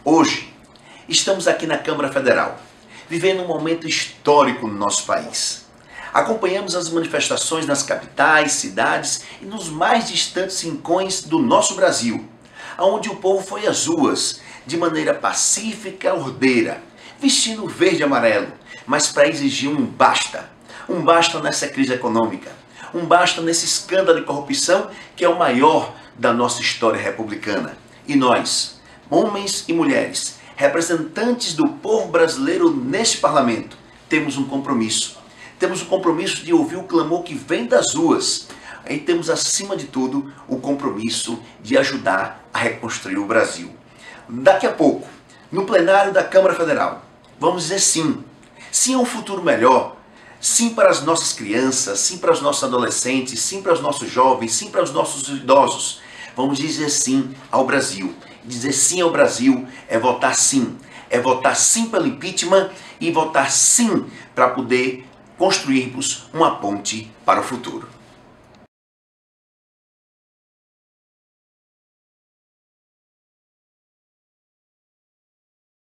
Hoje, estamos aqui na Câmara Federal, vivendo um momento histórico no nosso país. Acompanhamos as manifestações nas capitais, cidades e nos mais distantes rincões do nosso Brasil, onde o povo foi às ruas de maneira pacífica, ordeira, vestindo verde e amarelo, mas para exigir um basta nessa crise econômica, um basta nesse escândalo de corrupção que é o maior da nossa história republicana. E nós, homens e mulheres, representantes do povo brasileiro neste parlamento, temos um compromisso. Temos o compromisso de ouvir o clamor que vem das ruas. E temos, acima de tudo, o compromisso de ajudar a reconstruir o Brasil. Daqui a pouco, no plenário da Câmara Federal, vamos dizer sim. Sim a um futuro melhor. Sim para as nossas crianças, sim para os nossos adolescentes, sim para os nossos jovens, sim para os nossos idosos. Vamos dizer sim ao Brasil. Dizer sim ao Brasil é votar sim. É votar sim pelo impeachment e votar sim para poder construirmos uma ponte para o futuro.